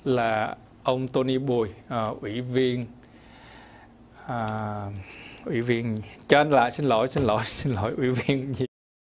là ông Tony Bùi, ủy viên cho anh lại xin lỗi ủy viên gì.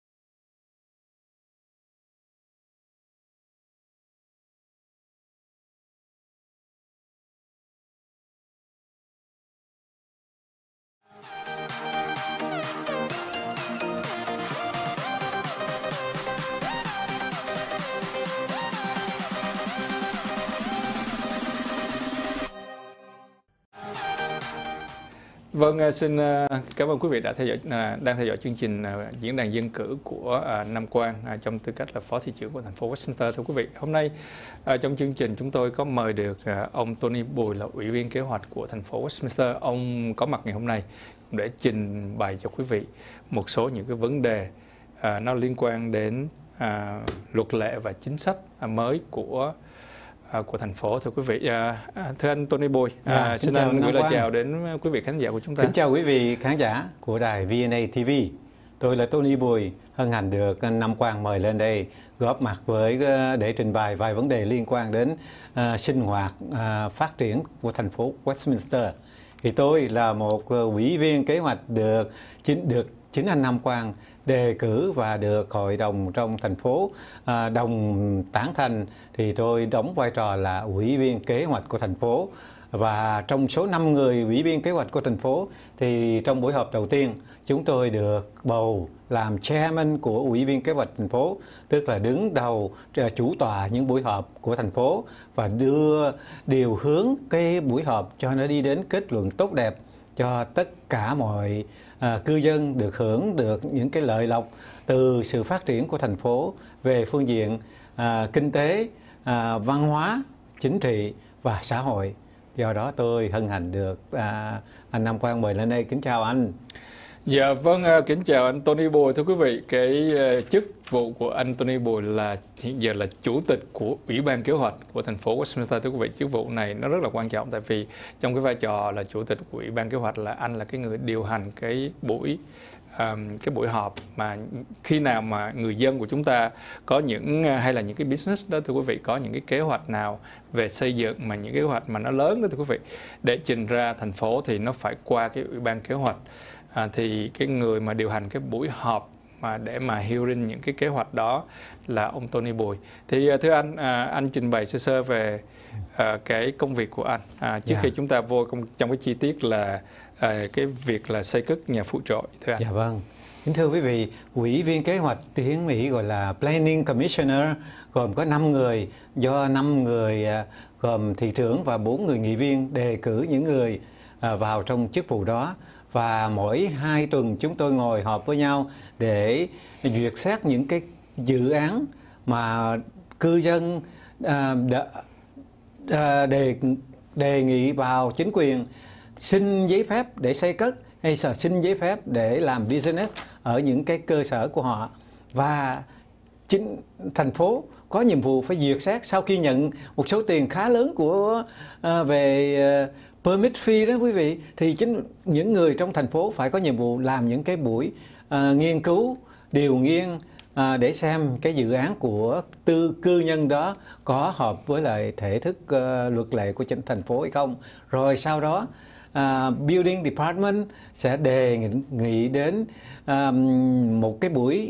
Vâng, xin cảm ơn quý vị đã đang theo dõi chương trình diễn đàn dân cử của Nam Quang trong tư cách là Phó Thị trưởng của thành phố Westminster. Thưa quý vị, hôm nay trong chương trình chúng tôi có mời được ông Tony Bùi là ủy viên kế hoạch của thành phố Westminster. Ông có mặt ngày hôm nay để trình bày cho quý vị một số những cái vấn đề nó liên quan đến luật lệ và chính sách mới của thành phố. Thưa quý vị, thưa anh Tony Bùi, xin anh gửi lời chào đến quý vị khán giả của chúng ta. Kính chào quý vị khán giả của đài VNA TV. Tôi là Tony Bùi, hân hạnh được Nam Quang mời lên đây góp mặt để trình bày vài vấn đề liên quan đến sinh hoạt phát triển của thành phố Westminster. Thì tôi là một ủy viên kế hoạch được chính anh Nam Quang đề cử và được hội đồng trong thành phố đồng tán thành, thì tôi đóng vai trò là ủy viên kế hoạch của thành phố. Và trong số 5 người ủy viên kế hoạch của thành phố thì trong buổi họp đầu tiên chúng tôi được bầu làm chairman của ủy viên kế hoạch thành phố, tức là đứng đầu chủ tọa những buổi họp của thành phố và điều hướng cái buổi họp cho nó đi đến kết luận tốt đẹp cho tất cả mọi cư dân được hưởng được những cái lợi lộc từ sự phát triển của thành phố về phương diện kinh tế, văn hóa, chính trị và xã hội. Do đó tôi hân hạnh được anh Nam Quang mời lên đây. Kính chào anh. Dạ vâng, kính chào anh Tony Bùi. Thưa quý vị, cái chức vụ của anh Tony Bùi là hiện giờ là chủ tịch của Ủy ban kế hoạch của thành phố Westminster. Thưa quý vị, chức vụ này nó rất là quan trọng, tại vì trong cái vai trò là chủ tịch của Ủy ban kế hoạch là anh là cái người điều hành cái buổi họp mà khi nào mà người dân của chúng ta có hay là những cái business đó, thưa quý vị, có những cái kế hoạch nào về xây dựng mà những kế hoạch mà nó lớn đó, thưa quý vị, để trình ra thành phố thì nó phải qua cái Ủy ban kế hoạch. Thì cái người mà điều hành cái buổi họp để mà hearing những cái kế hoạch đó là ông Tony Bùi. Thì thưa anh trình bày sơ sơ về cái công việc của anh trước khi chúng ta vô trong cái chi tiết là cái việc là xây cất nhà phụ trội, thưa anh. Dạ vâng. Kính thưa quý vị, ủy viên kế hoạch tiếng Mỹ gọi là Planning Commissioner gồm có 5 người, do 5 người gồm thị trưởng và 4 người nghị viên đề cử những người vào trong chức vụ đó. Và mỗi 2 tuần chúng tôi ngồi họp với nhau để duyệt xét những cái dự án mà cư dân đề nghị vào chính quyền xin giấy phép để xây cất hay xin giấy phép để làm business ở những cái cơ sở của họ. Và chính thành phố có nhiệm vụ phải duyệt xét sau khi nhận một số tiền khá lớn về permit fee đó quý vị, thì chính những người trong thành phố phải có nhiệm vụ làm những cái buổi nghiên cứu, điều nghiên để xem cái dự án của cư nhân đó có hợp với lại thể thức luật lệ của chính thành phố hay không. Rồi sau đó Building Department sẽ đề nghị đến một cái buổi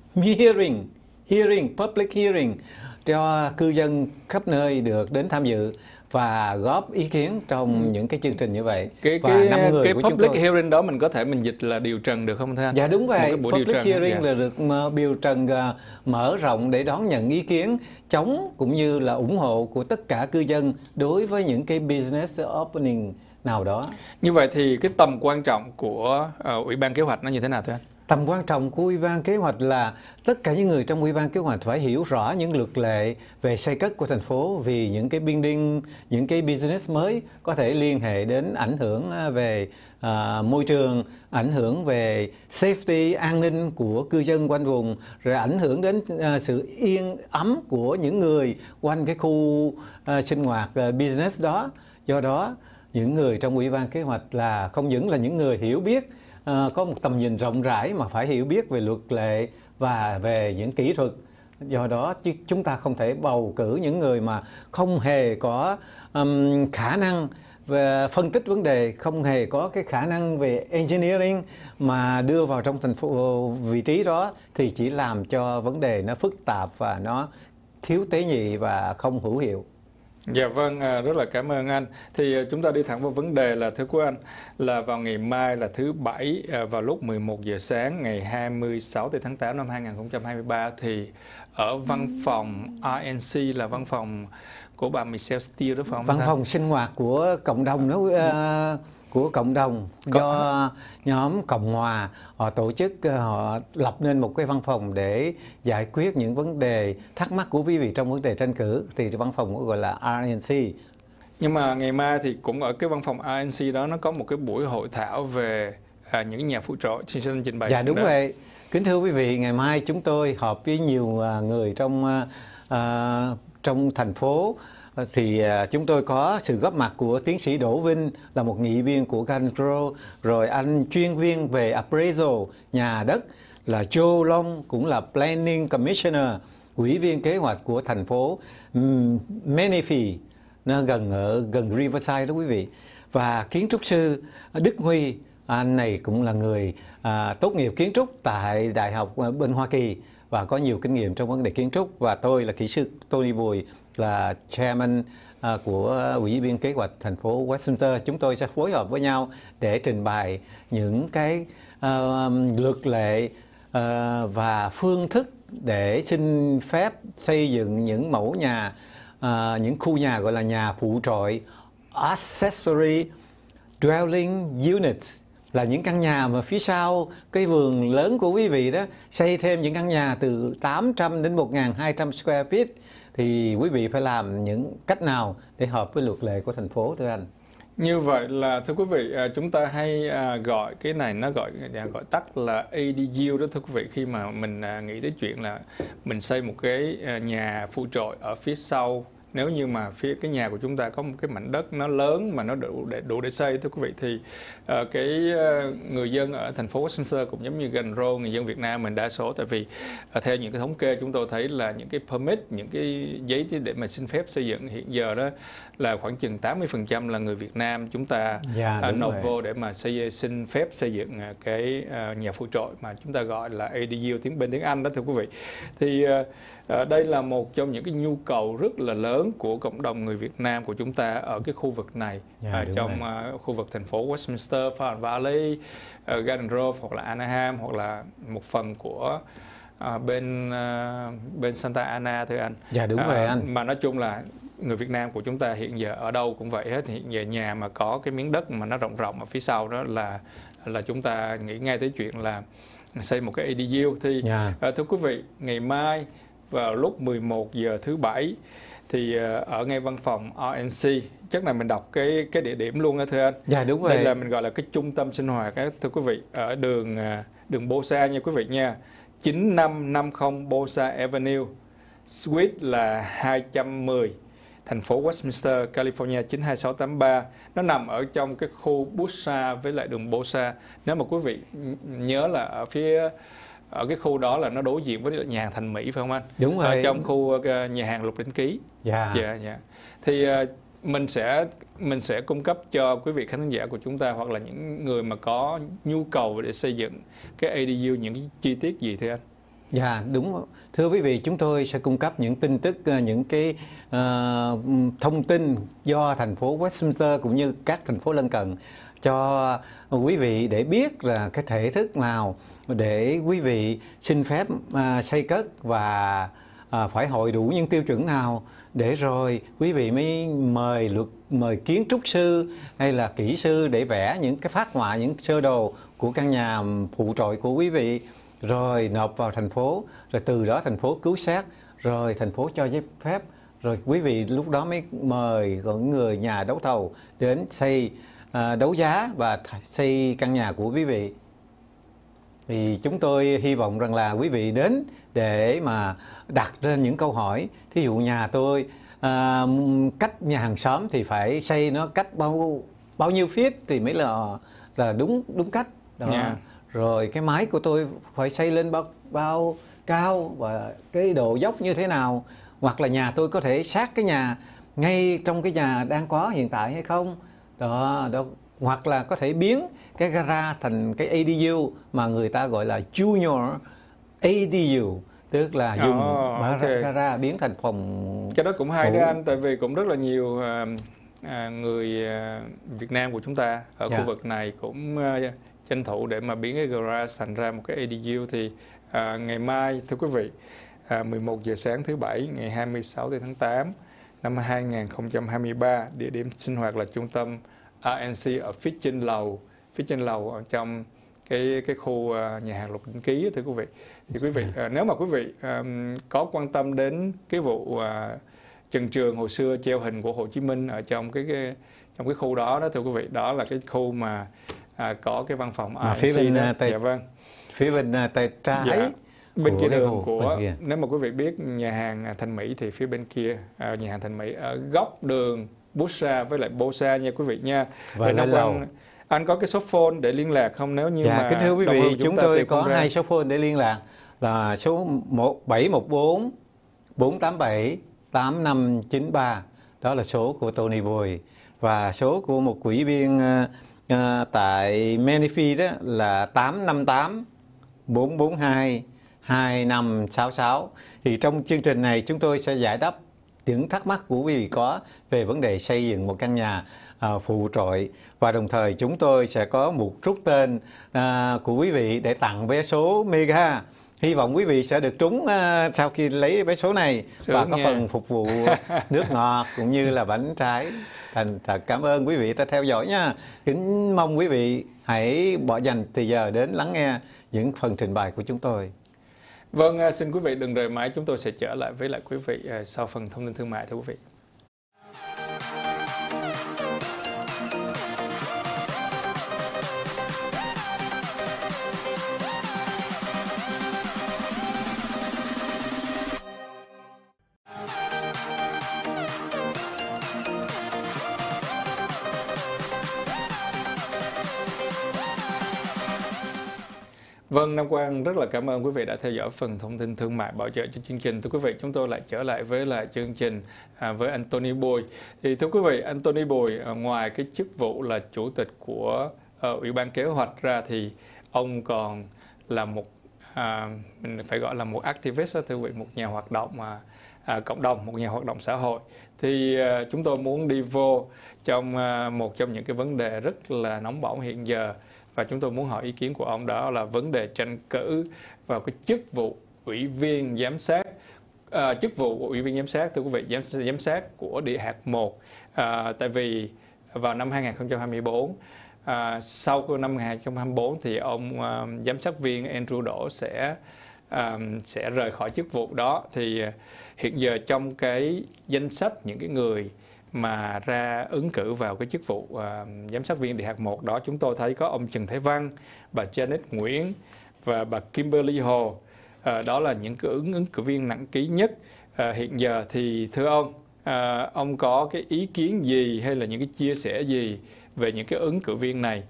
public hearing cho cư dân khắp nơi được đến tham dự và góp ý kiến trong những cái chương trình như vậy. Cái public hearing đó mình có thể dịch là điều trần được không thưa anh? Dạ đúng vậy. Public hearing là được điều trần mở rộng để đón nhận ý kiến chống cũng như là ủng hộ của tất cả cư dân đối với những cái business opening nào đó. Như vậy thì cái tầm quan trọng của Ủy ban kế hoạch nó như thế nào thưa anh? Tầm quan trọng của Ủy ban kế hoạch là tất cả những người trong Ủy ban kế hoạch phải hiểu rõ những luật lệ về xây cất của thành phố, vì những cái building, những cái business mới có thể liên hệ đến ảnh hưởng về môi trường, ảnh hưởng về safety, an ninh của cư dân quanh vùng, rồi ảnh hưởng đến sự yên ấm của những người quanh cái khu sinh hoạt business đó. Do đó, những người trong Ủy ban kế hoạch là không những là những người hiểu biết, có một tầm nhìn rộng rãi mà phải hiểu biết về luật lệ và về những kỹ thuật Do đó chứ chúng ta không thể bầu cử những người mà không hề có khả năng về phân tích vấn đề, không hề có cái khả năng về engineering mà đưa vào trong thành phố vị trí đó, thì chỉ làm cho vấn đề nó phức tạp và nó thiếu tế nhị và không hữu hiệu. Dạ vâng, rất là cảm ơn anh. Thì chúng ta đi thẳng vào vấn đề là thưa quý anh, là vào ngày mai là thứ Bảy vào lúc 11 giờ sáng ngày 26 tháng 8 năm 2023 thì ở văn phòng RNC là văn phòng của bà Michelle Steele đó phải không? Văn phòng sinh hoạt của cộng đồng đó, của cộng đồng do nhóm Cộng Hòa họ tổ chức, họ lập nên một cái văn phòng để giải quyết những vấn đề thắc mắc của quý vị trong vấn đề tranh cử, thì văn phòng gọi là RNC. Nhưng mà ngày mai thì cũng ở cái văn phòng RNC đó nó có một cái buổi hội thảo về những nhà phụ trội xin trình bày. Dạ đúng vậy. Kính thưa quý vị, ngày mai chúng tôi họp với nhiều người trong thành phố. Thì chúng tôi có sự góp mặt của tiến sĩ Đỗ Vinh là một nghị viên của Gandro, rồi anh chuyên viên về appraisal nhà đất là Joe Long cũng là Planning Commissioner, ủy viên kế hoạch của thành phố Menifee, nó gần Riverside đó quý vị, và kiến trúc sư Đức Huy, anh này cũng là người tốt nghiệp kiến trúc tại đại học bên Hoa Kỳ và có nhiều kinh nghiệm trong vấn đề kiến trúc, và tôi là kỹ sư Tony Bùi là chairman của ủy viên kế hoạch thành phố Westminster. Chúng tôi sẽ phối hợp với nhau để trình bày những cái luật lệ và phương thức để xin phép xây dựng những mẫu nhà, những khu nhà gọi là nhà phụ trội, accessory dwelling units, là những căn nhà mà phía sau cái vườn lớn của quý vị đó xây thêm những căn nhà từ 800 đến 1.200 square feet, thì quý vị phải làm những cách nào để hợp với luật lệ của thành phố thưa anh? Như vậy là thưa quý vị, chúng ta hay gọi cái này, nó gọi tắt là ADU đó thưa quý vị, khi mà mình nghĩ tới chuyện là mình xây một cái nhà phụ trội ở phía sau. Nếu như mà phía cái nhà của chúng ta có một cái mảnh đất nó lớn mà nó đủ để xây thưa quý vị, thì người dân ở thành phố Westminster cũng giống như Gandro, người dân Việt Nam mình đa số, tại vì theo những cái thống kê chúng tôi thấy là những cái permit, những cái giấy để mà xin phép xây dựng hiện giờ đó là khoảng chừng 80% là người Việt Nam chúng ta nộp vô để mà xin phép xây dựng cái nhà phụ trội mà chúng ta gọi là ADU bên tiếng Anh đó thưa quý vị. Thì đây là một trong những cái nhu cầu rất là lớn của cộng đồng người Việt Nam của chúng ta ở cái khu vực này, trong khu vực thành phố Westminster, Farm Valley, Garden Grove hoặc là Anaheim, hoặc là một phần của bên Santa Ana thưa anh. Dạ đúng vậy anh. Mà nói chung là người Việt Nam của chúng ta hiện giờ ở đâu cũng vậy hết. Hiện giờ nhà mà có cái miếng đất mà nó rộng rộng ở phía sau đó là chúng ta nghĩ ngay tới chuyện là xây một cái ADU. Thì thưa quý vị, ngày mai vào lúc 11 giờ thứ Bảy thì ở ngay văn phòng RNC, chắc là mình đọc cái địa điểm luôn đó thưa anh. Dạ đúng vậy. Đây là mình gọi là cái trung tâm sinh hoạt đó, thưa quý vị, ở đường Bosa nha quý vị nha, 9550 Bosa Avenue, Suite là 210, thành phố Westminster, California 92683. Nó nằm ở trong cái khu Bosa với lại đường Bosa. Nếu mà quý vị nhớ là ở cái khu đó là nó đối diện với nhà hàng Thành Mỹ phải không anh? Đúng rồi. Ở trong khu nhà hàng Lục Đỉnh Ký. Dạ. Thì mình sẽ cung cấp cho quý vị khán giả của chúng ta hoặc là những người mà có nhu cầu để xây dựng cái ADU những cái chi tiết gì thưa anh? Dạ đúng. Thưa quý vị, chúng tôi sẽ cung cấp những tin tức, những cái thông tin do thành phố Westminster cũng như các thành phố lân cận cho quý vị để biết là cái thể thức nào để quý vị xin phép xây cất và phải hội đủ những tiêu chuẩn nào, để rồi quý vị mới mời kiến trúc sư hay là kỹ sư để vẽ những cái phác họa, những sơ đồ của căn nhà phụ trội của quý vị, rồi nộp vào thành phố, rồi từ đó thành phố cứu xét, rồi thành phố cho giấy phép, rồi quý vị lúc đó mới mời những người nhà đấu thầu đến xây, đấu giá và xây căn nhà của quý vị. Thì chúng tôi hy vọng rằng là quý vị đến để mà đặt ra những câu hỏi. Thí dụ nhà tôi cách nhà hàng xóm thì phải xây nó cách bao nhiêu feet thì mới là đúng cách đó. Rồi cái mái của tôi phải xây lên bao cao và cái độ dốc như thế nào, hoặc là nhà tôi có thể sát cái nhà ngay trong cái nhà đang có hiện tại hay không đó, hoặc là có thể biến cái gara thành cái ADU mà người ta gọi là Junior ADU, tức là dùng gara biến thành phòng. Cái đó cũng hay đó anh, tại vì cũng rất là nhiều người Việt Nam của chúng ta ở khu vực này cũng tranh thủ để mà biến cái garage thành ra một cái ADU. Thì ngày mai thưa quý vị, 11 giờ sáng thứ Bảy ngày 26 tháng 8 năm 2023, địa điểm sinh hoạt là trung tâm RNC ở phía trên lầu ở trong cái khu nhà hàng Lục Đỉnh Ký thưa quý vị. Thì quý vị nếu mà quý vị có quan tâm đến cái vụ Trần Trường hồi xưa treo hình của Hồ Chí Minh ở trong cái khu đó thưa quý vị, đó là cái khu mà có cái văn phòng RNC đó. Dạ vâng. Phía bên tay trái. Dạ. Bên kia đường của nếu mà quý vị biết nhà hàng Thành Mỹ thì phía bên kia nhà hàng Thành Mỹ ở góc đường Busa với lại Bosa nha quý vị nha. Và lên lầu. Anh có cái số phone để liên lạc không, nếu như mà kính thưa quý vị, chúng tôi có 2 số phone để liên lạc là số 714 487 8593, đó là số của Tony Bùi, và số của một quỹ viên tại Menifee đó là 858 442 2566. Thì trong chương trình này chúng tôi sẽ giải đáp những thắc mắc của quý vị có về vấn đề xây dựng một căn nhà phụ trội, và đồng thời chúng tôi sẽ có một rút tên của quý vị để tặng vé số Mega. Hy vọng quý vị sẽ được trúng sau khi lấy vé số này và có phần phục vụ nước ngọt cũng như là bánh trái. Thành thật cảm ơn quý vị đã theo dõi nha. Kính mong quý vị hãy bỏ dành thời giờ đến lắng nghe những phần trình bày của chúng tôi. Vâng, xin quý vị đừng rời máy, chúng tôi sẽ trở lại với lại quý vị sau phần thông tin thương mại thưa quý vị. Vâng, Nam Quang rất là cảm ơn quý vị đã theo dõi phần thông tin thương mại bảo trợ cho chương trình. Thưa quý vị, chúng tôi lại trở lại với chương trình với anh Tony Bùi. Thì thưa quý vị, anh Tony Bùi ngoài cái chức vụ là chủ tịch của Ủy ban Kế hoạch ra thì ông còn là một mình phải gọi là một activist, thưa quý vị, một nhà hoạt động cộng đồng, một nhà hoạt động xã hội. Thì chúng tôi muốn đi vô trong một trong những cái vấn đề rất là nóng bỏng hiện giờ, và chúng tôi muốn hỏi ý kiến của ông, đó là vấn đề tranh cử vào cái chức vụ ủy viên giám sát, chức vụ của ủy viên giám sát, thưa quý vị, giám sát của địa hạt 1. Tại vì vào năm 2024, sau năm 2024 thì ông giám sát viên Andrew Đỗ sẽ rời khỏi chức vụ đó. Thì hiện giờ trong cái danh sách những cái người mà ra ứng cử vào cái chức vụ giám sát viên địa hạt 1 đó, chúng tôi thấy có ông Trần Thái Văn, bà Janet Nguyễn và bà Kimberly Hồ. Đó là những cái ứng cử viên nặng ký nhất hiện giờ. Thì thưa ông có cái ý kiến gì hay là những cái chia sẻ gì về những cái ứng cử viên này?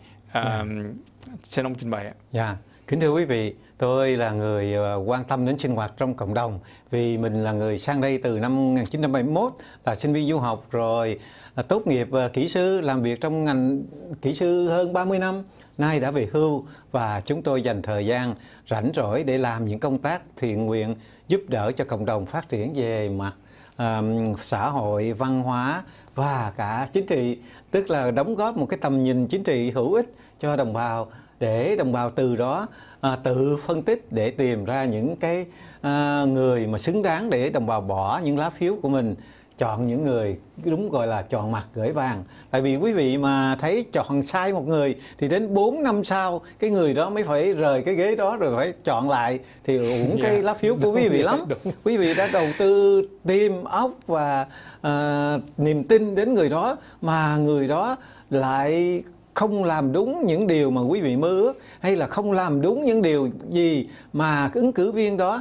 Xin ông trình bày ạ. Dạ, kính thưa quý vị, tôi là người quan tâm đến sinh hoạt trong cộng đồng, vì mình là người sang đây từ năm 1971, là sinh viên du học, rồi tốt nghiệp kỹ sư, làm việc trong ngành kỹ sư hơn 30 năm, nay đã về hưu, và chúng tôi dành thời gian rảnh rỗi để làm những công tác thiện nguyện giúp đỡ cho cộng đồng phát triển về mặt xã hội, văn hóa và cả chính trị, tức là đóng góp một cái tầm nhìn chính trị hữu ích cho đồng bào, để đồng bào từ đó tự phân tích để tìm ra những cái người mà xứng đáng để đồng bào bỏ những lá phiếu của mình, chọn những người đúng gọi là chọn mặt gửi vàng. Tại vì quý vị mà thấy chọn sai một người thì đến 4 năm sau cái người đó mới phải rời cái ghế đó rồi phải chọn lại, thì uổng cái lá phiếu của quý vị lắm. Quý vị đã đầu tư tim, óc và niềm tin đến người đó, mà người đó lại không làm đúng những điều mà quý vị mơ ước, hay là không làm đúng những điều gì mà ứng cử viên đó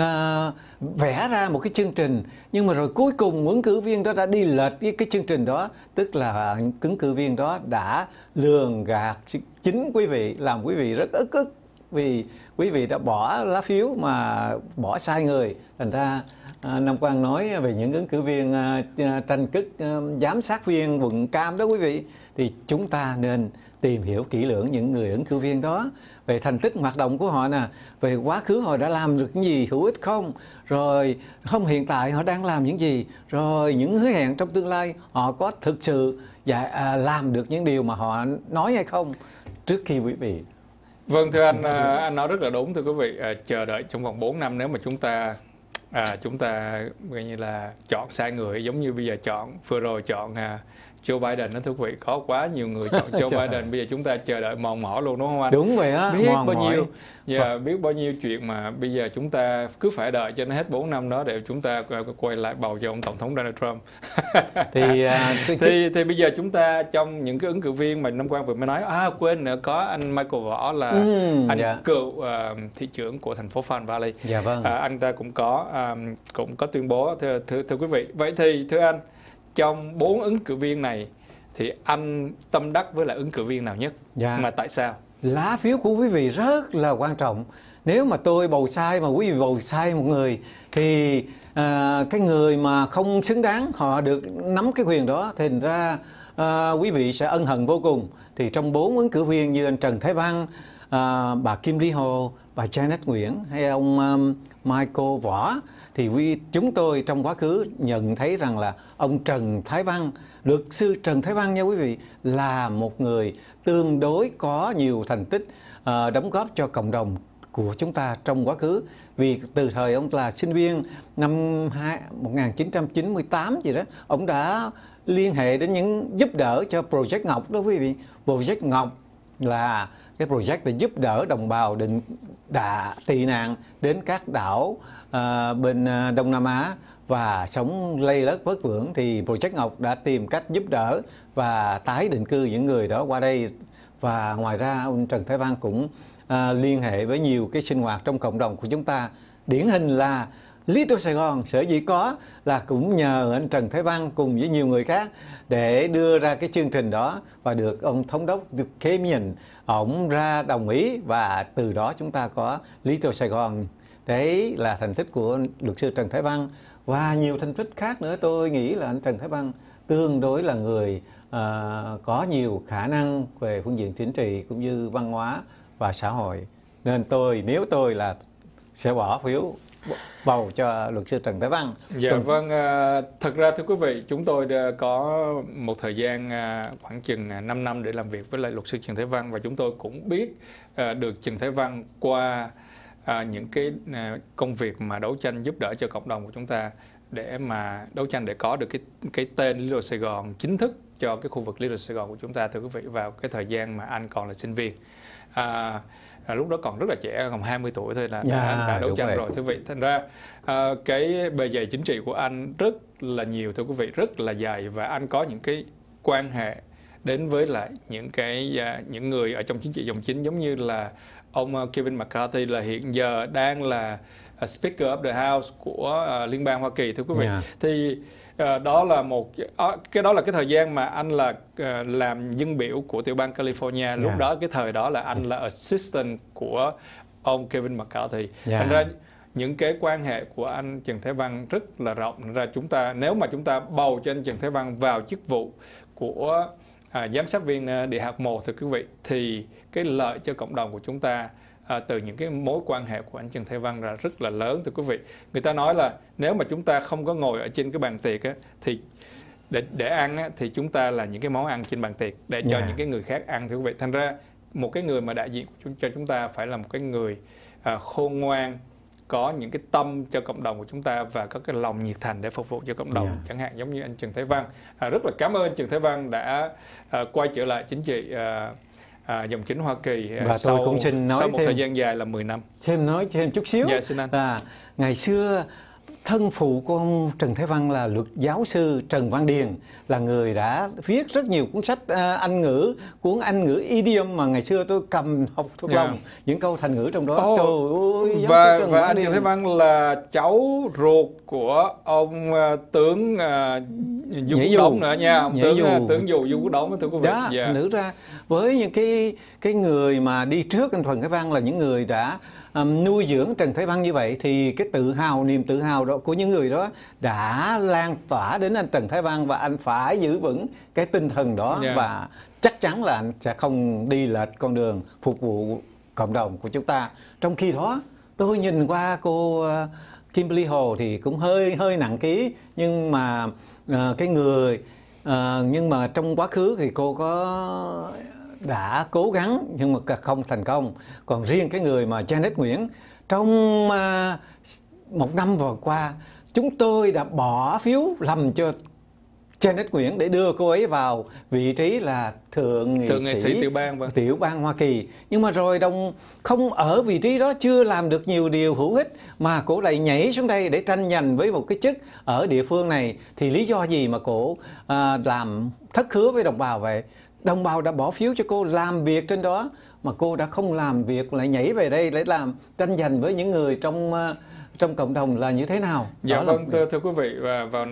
vẽ ra một cái chương trình, nhưng mà rồi cuối cùng ứng cử viên đó đã đi lệch với cái chương trình đó, tức là ứng cử viên đó đã lường gạt chính quý vị, làm quý vị rất ức vì quý vị đã bỏ lá phiếu mà bỏ sai người. Thành ra Nam Quang nói về những ứng cử viên tranh chức giám sát viên quận Cam đó quý vị, thì chúng ta nên tìm hiểu kỹ lưỡng những người ứng cử viên đó, về thành tích hoạt động của họ nè, về quá khứ họ đã làm được những gì hữu ích không, rồi không hiện tại họ đang làm những gì, rồi những hứa hẹn trong tương lai họ có thực sự làm được những điều mà họ nói hay không, trước khi quý vị. Vâng, thưa anh nói rất là đúng thưa quý vị. Chờ đợi trong vòng 4 năm nếu mà chúng ta gọi như là chọn sai người, giống như bây giờ vừa rồi chọn Joe Biden đó thưa quý vị, có quá nhiều người chọn Joe Biden, bây giờ chúng ta chờ đợi mòn mỏi luôn đúng không anh? Đúng vậy á, biết bao nhiêu biết bao nhiêu chuyện mà bây giờ chúng ta cứ phải đợi cho nó hết 4 năm đó để chúng ta quay lại bầu cho ông tổng thống Donald Trump. thì bây giờ chúng ta trong những cái ứng cử viên mà Nam Quang vừa mới nói, quên nữa, có anh Michael Võ là anh cựu thị trưởng của thành phố Farm Valley. Dạ vâng. Anh ta cũng có tuyên bố thưa quý vị. Vậy thì thưa anh, trong 4 ứng cử viên này thì anh tâm đắc với lại ứng cử viên nào nhất? Mà tại sao? Lá phiếu của quý vị rất là quan trọng. Nếu mà tôi bầu sai mà quý vị bầu sai một người thì cái người mà không xứng đáng họ được nắm cái quyền đó, thành ra quý vị sẽ ân hận vô cùng. Thì trong 4 ứng cử viên như anh Trần Thái Văn, bà Kim Ly Hồ, bà Janet Nguyễn hay ông Michael Võ, thì chúng tôi trong quá khứ nhận thấy rằng là ông Trần Thái Văn, luật sư Trần Thái Văn nha quý vị, là một người tương đối có nhiều thành tích đóng góp cho cộng đồng của chúng ta trong quá khứ. Vì từ thời ông là sinh viên năm 1998 gì đó, ông đã liên hệ đến những giúp đỡ cho Project Ngọc đó quý vị. Project Ngọc là cái project để giúp đỡ đồng bào tị nạn đến các đảo bên Đông Nam Á và sống lây lất vất vưởng, thì Project Ngọc đã tìm cách giúp đỡ và tái định cư những người đó qua đây. Và ngoài ra ông Trần Thái Văn cũng liên hệ với nhiều cái sinh hoạt trong cộng đồng của chúng ta. Điển hình là Little Sài Gòn sở dĩ có là cũng nhờ anh Trần Thái Văn cùng với nhiều người khác để đưa ra cái chương trình đó, và được ông thống đốc Kemian ổng ra đồng ý, và từ đó chúng ta có Little Sài Gòn. Đấy là thành tích của luật sư Trần Thái Văn, và nhiều thành tích khác nữa. Tôi nghĩ là anh Trần Thái Văn tương đối là người có nhiều khả năng về phương diện chính trị cũng như văn hóa và xã hội, nên nếu tôi là sẽ bỏ phiếu bầu cho luật sư Trần Thái Văn. Dạ vâng, thật ra thưa quý vị, chúng tôi đã có một thời gian khoảng chừng 5 năm để làm việc với lại luật sư Trần Thái Văn, và chúng tôi cũng biết được Trần Thái Văn qua những cái công việc mà đấu tranh giúp đỡ cho cộng đồng của chúng ta, để mà đấu tranh để có được cái tên Little Sài Gòn chính thức cho cái khu vực Little Sài Gòn của chúng ta thưa quý vị, vào cái thời gian mà anh còn là sinh viên. Lúc đó còn rất là trẻ, còn 20 tuổi thôi là đã đấu tranh rồi thưa quý vị. Thành ra cái bề dày chính trị của anh rất là nhiều thưa quý vị, rất là dài, và anh có những cái quan hệ đến với lại những người ở trong chính trị dòng chính, giống như là ông Kevin McCarthy là hiện giờ đang là Speaker of the House của Liên bang Hoa Kỳ thưa quý vị. Thì đó là cái thời gian mà anh là làm dân biểu của tiểu bang California. Lúc đó cái thời đó là anh là assistant của ông Kevin McCarthy. Thành ra những cái quan hệ của anh Trần Thái Văn rất là rộng. Thành ra nếu mà chúng ta bầu cho anh Trần Thái Văn vào chức vụ của giám sát viên địa hạt 1 thưa quý vị, thì cái lợi cho cộng đồng của chúng ta từ những cái mối quan hệ của anh Trần Thái Văn là rất là lớn thưa quý vị. Người ta nói là nếu mà chúng ta không có ngồi ở trên cái bàn tiệc á, thì để ăn á, thì chúng ta là những cái món ăn trên bàn tiệc để cho những cái người khác ăn thưa quý vị. Thành ra một cái người mà đại diện cho chúng ta phải là một cái người khôn ngoan, có những cái tâm cho cộng đồng của chúng ta và có cái lòng nhiệt thành để phục vụ cho cộng đồng, chẳng hạn giống như anh Trần Thái Văn. Rất là cảm ơn anh Trần Thái Văn đã quay trở lại chính trị dòng chính Hoa Kỳ sau một thời gian dài là 10 năm. Nói thêm chút xíu. Dạ, xin anh. Ngày xưa thân phụ của ông Trần Thái Văn là luật giáo sư Trần Văn Điền, là người đã viết rất nhiều cuốn sách Anh ngữ, cuốn Anh ngữ idiom mà ngày xưa tôi cầm học thuộc lòng những câu thành ngữ trong đó. Trời ơi, và anh Trần Thái Văn là cháu ruột của ông tướng Du Quốc Đống nữa nha, ông tướng Du Quốc Đống, thưa quý vị. Đó, thành nữ ra với những cái người mà đi trước anh Trần Thái Văn là những người đã nuôi dưỡng Trần Thái Văn như vậy, thì cái niềm tự hào đó của những người đó đã lan tỏa đến anh Trần Thái Văn, và anh phải giữ vững cái tinh thần đó, và chắc chắn là anh sẽ không đi lệch con đường phục vụ cộng đồng của chúng ta. Trong khi đó tôi nhìn qua cô Kimberly Hồ thì cũng hơi nặng ký, nhưng mà nhưng mà trong quá khứ thì cô đã cố gắng nhưng mà không thành công. Còn riêng cái người mà Janet Nguyễn, trong một năm vừa qua chúng tôi đã bỏ phiếu lầm cho Janet Nguyễn để đưa cô ấy vào vị trí là thượng nghị sĩ tiểu bang Hoa Kỳ. Nhưng mà rồi không ở vị trí đó, chưa làm được nhiều điều hữu ích, mà cổ lại nhảy xuống đây để tranh giành với một cái chức ở địa phương này. Thì lý do gì mà cổ làm thất hứa với đồng bào vậy? Đồng bào đã bỏ phiếu cho cô làm việc trên đó, mà cô đã không làm việc, lại nhảy về đây để làm tranh giành với những người trong cộng đồng là như thế nào? Dạ vâng, thưa quý vị, và vào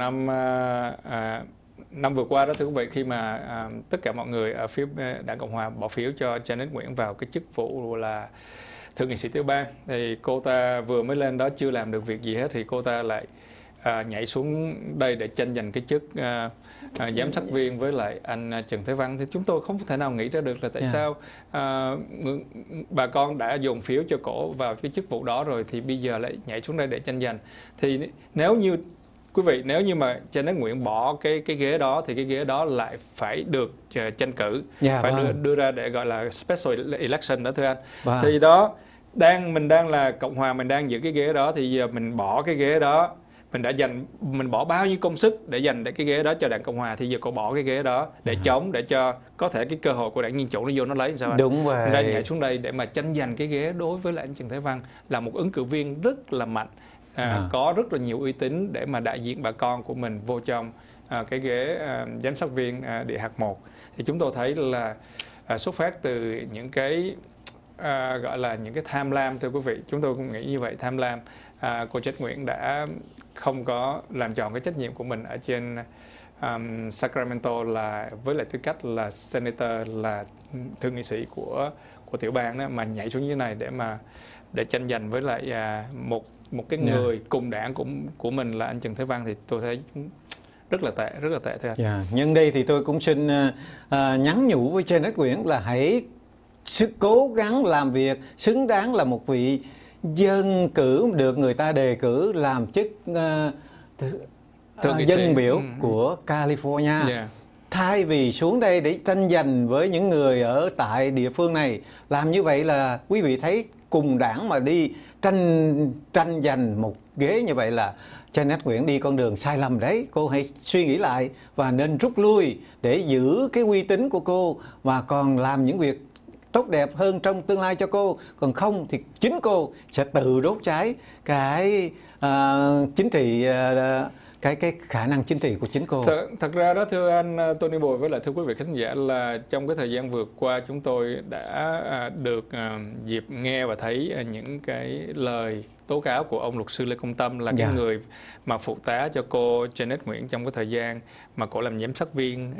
năm vừa qua đó, thưa quý vị, khi mà tất cả mọi người ở phía Đảng Cộng Hòa bỏ phiếu cho Janet Nguyễn vào cái chức vụ là thượng nghị sĩ tiểu bang, thì cô ta vừa mới lên đó chưa làm được việc gì hết, thì cô ta lại nhảy xuống đây để tranh giành cái chức giám sát viên với lại anh Trần Thái Văn. Thì chúng tôi không thể nào nghĩ ra được là tại sao bà con đã dồn phiếu cho cổ vào cái chức vụ đó rồi, thì bây giờ lại nhảy xuống đây để tranh giành. Thì nếu như mà Janet Nguyễn bỏ cái ghế đó, thì cái ghế đó lại phải được tranh cử, phải đưa ra để gọi là special election đó, thưa anh. Thì đó, mình đang là Cộng Hòa, mình đang giữ cái ghế đó, thì giờ mình bỏ cái ghế đó, mình bỏ bao nhiêu công sức để dành cái ghế đó cho Đảng Cộng Hòa, thì giờ cô bỏ cái ghế đó để chống, để cho có thể cái cơ hội của Đảng Dân Chủ nó vô nó lấy, sao anh? Đúng vậy. Mình đang nhảy xuống đây để mà tranh giành cái ghế đối với lại anh Trần Thái Văn, là một ứng cử viên rất là mạnh, có rất là nhiều uy tín để mà đại diện bà con của mình vô trong cái ghế giám sát viên địa hạt 1. Thì chúng tôi thấy là xuất phát từ những cái gọi là những cái tham lam, thưa quý vị. Chúng tôi cũng nghĩ như vậy, tham lam. Cô Janet Nguyễn đã không có làm tròn cái trách nhiệm của mình ở trên Sacramento, là với lại tư cách là senator, là thượng nghị sĩ của tiểu bang đó, mà nhảy xuống như thế này để tranh giành với lại một cái người cùng đảng của mình là anh Trần Thái Văn, thì tôi thấy rất là tệ thôi anh. Nhân đây thì tôi cũng xin nhắn nhủ với Janet Nguyễn là hãy cố gắng làm việc, xứng đáng là một vị dân cử được người ta đề cử làm chức dân biểu của California. Thay vì xuống đây để tranh giành với những người ở tại địa phương này, làm như vậy là quý vị thấy cùng đảng mà đi tranh giành một ghế như vậy là Janet Nguyễn đi con đường sai lầm đấy. Cô hãy suy nghĩ lại và nên rút lui để giữ cái uy tín của cô, và còn làm những việc tốt đẹp hơn trong tương lai cho cô. Còn không thì chính cô sẽ tự đốt cháy cái chính trị, cái khả năng chính trị của chính cô. Thật ra đó, thưa anh Tony Boy với lại thưa quý vị khán giả, là trong cái thời gian vừa qua chúng tôi đã được dịp nghe và thấy những cái lời tố cáo của ông luật sư Lê Công Tâm, là cái người mà phụ tá cho cô Janet Nguyễn trong cái thời gian mà cô làm giám sát viên,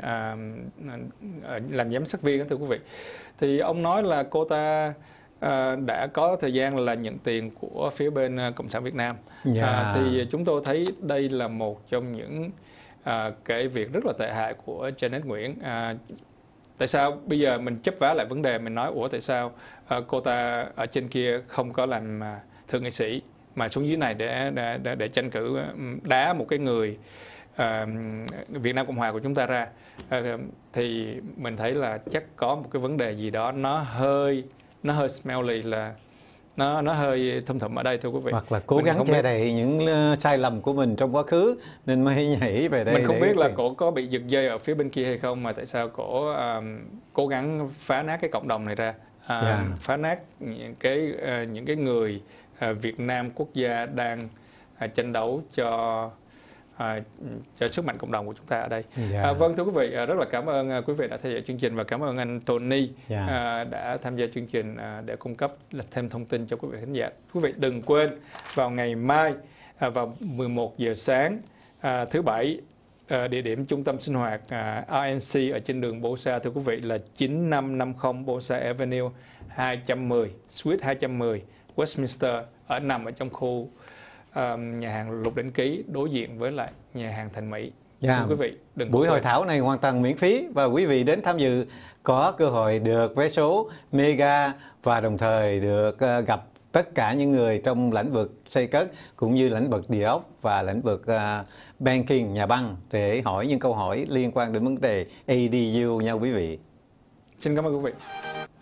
đó, thưa quý vị. Thì ông nói là cô ta đã có thời gian là nhận tiền của phía bên Cộng sản Việt Nam. Thì chúng tôi thấy đây là một trong những cái việc rất là tệ hại của Janet Nguyễn. Tại sao bây giờ mình chấp vá lại vấn đề, mình nói tại sao cô ta ở trên kia không có làm thượng nghị sĩ mà xuống dưới này để tranh cử, đá một cái người Việt Nam Cộng Hòa của chúng ta ra, thì mình thấy là chắc có một cái vấn đề gì đó nó hơi smelly, là nó hơi thum thủm ở đây, thưa quý vị. Hoặc là cố gắng che đậy những sai lầm của mình trong quá khứ nên mới nhảy về đây. Mình không biết là cổ có bị giật dây ở phía bên kia hay không, mà tại sao cổ cố gắng phá nát cái cộng đồng này ra, phá nát những cái người Việt Nam quốc gia đang tranh đấu cho sức mạnh cộng đồng của chúng ta ở đây. Dạ. Vâng, thưa quý vị, rất là cảm ơn quý vị đã theo dõi chương trình và cảm ơn anh Tony Dạ. đã tham gia chương trình để cung cấp thêm thông tin cho quý vị khán giả. Quý vị đừng quên vào ngày mai vào 11 giờ sáng thứ Bảy, địa điểm trung tâm sinh hoạt RNC ở trên đường Bosa, thưa quý vị, là 9550 Bosa Avenue 210, Suite 210, Westminster, nằm ở trong khu nhà hàng Lục Đỉnh Ký đối diện với lại nhà hàng Thành Mỹ. Dạ. Xin quý vị đừng Buổi quên. hội thảo này hoàn toàn miễn phí và quý vị đến tham dự có cơ hội được vé số mega và đồng thời được gặp tất cả những người trong lĩnh vực xây cất cũng như lĩnh vực địa ốc và lĩnh vực banking, nhà băng để hỏi những câu hỏi liên quan đến vấn đề ADU nha quý vị. Xin cảm ơn quý vị.